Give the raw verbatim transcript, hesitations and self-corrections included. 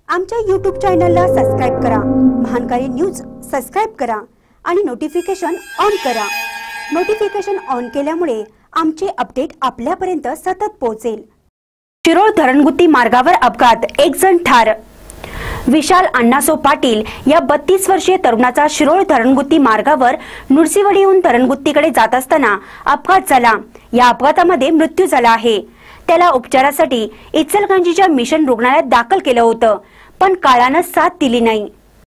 आमच्या यूट्यूब चॅनलला सबस्क्राइब करा, महानकारी न्यूज सबस्क्राइब करा आणि नोटिफिकेशन ऑन करा। नोटिफिकेशन ऑन केल्यामुळे आमचे अपडेट आपल्यापर्यंत सतत पोहोचेल। शिरोळ धरणगुत्ती मार्गावर अपघात, एक जण ठार। विशाल अण्णासो पाटील या बत्तीस वर्षीय तरुणाचा शिरोळ धरणगुत्ती मार्गावर नुरसीवाडीहून धरणगुत्तीकडे जात असताना अपघात झाला। या अपघातामध्ये मृत्यू झाला आहे। त्याला उपचारासाठी इचलकरंजीच्या मिशन रुग्णालयात दाखल केलं होतं, पण काळानं साथ दिली नाही।